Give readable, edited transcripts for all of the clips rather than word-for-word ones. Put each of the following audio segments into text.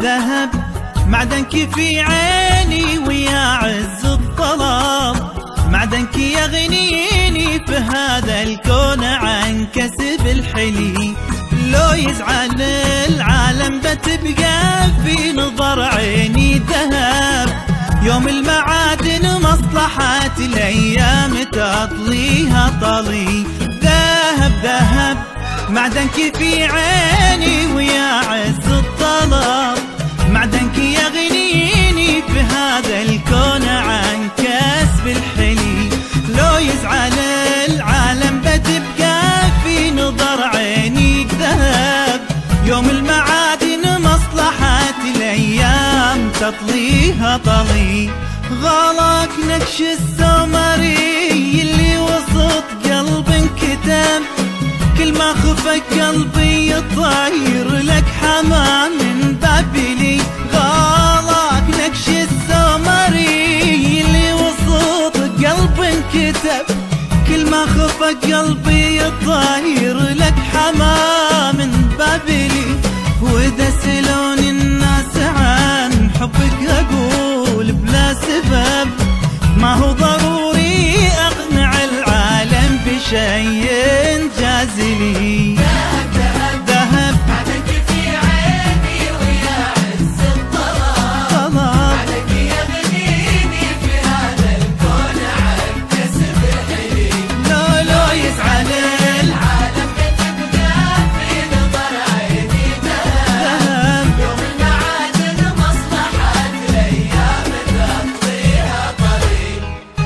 ذهب معدنك في عيني ويا عز الطلب، معدنك يغنيني في هذا الكون عن كسب الحلي. لو يزعل العالم بتبقى في نظر عيني ذهب، يوم المعادن مصلحة الأيام تطليها طلي. ذهب ذهب معدنك في عيني ويا عز الطلب، معدنك يغنيني في هذا الكون عن كسب الحلي. لو يزعل العالم بتبقى في نظر عيني ذهب، يوم المعادن مصلحة الأيام تطليها طلي. غالك نكش السمري اللي وسط قلب انكتم، كل ما خفك قلبي يطير لك حمام من بابلي. غالك نكش السمري اللي وسط قلب انكتم، كل ما خفك قلبي يطير لك حمام من بابلي. وإذا سألوني الناس عن حبك أقول بلا سبب، ما هو ضروري أقنع العالم بشيء جازلي. ذهب ذهب معدنك في عيني ويا عز الطلب، معدنك يغنيني في هذا الكون عن كسب الحلي. لو يزعل العالم بتبقى في نظر عيني ذهب، يوم المعادن مصلحة الأيام تطليها طريق.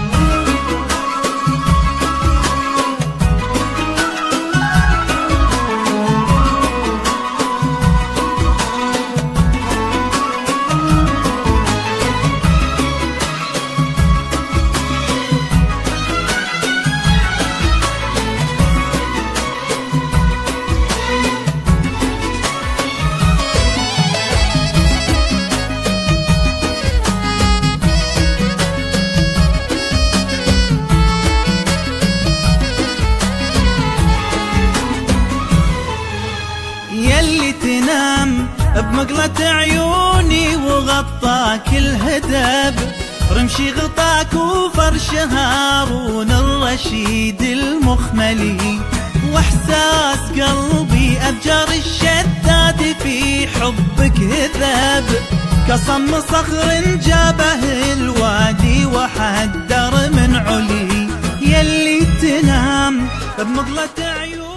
يلي تنام بمقلة عيوني وغطاك الهدب، رمشي غطاك وفرش هارون الرشيد المخملي. واحساس قلبي ابجر الشداد في حبك هذب، كصم صخر جابه الوادي وحدر من علي. يلي تنام بمقلة عيوني